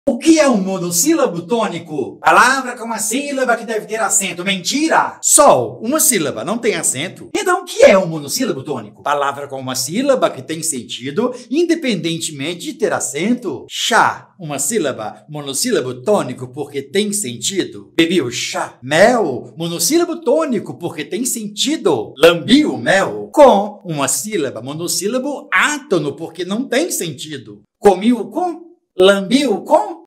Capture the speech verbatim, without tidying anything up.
O que é um monossílabo tônico? Palavra com uma sílaba que deve ter acento. Mentira! Sol, uma sílaba, não tem acento. Então, o que é um monossílabo tônico? Palavra com uma sílaba que tem sentido, independentemente de ter acento. Chá, uma sílaba, monossílabo tônico porque tem sentido. Bebi o chá. Mel, monossílabo tônico porque tem sentido. Lambi o mel. Com, uma sílaba, monossílabo átono porque não tem sentido. Comi o com? Lambi o com?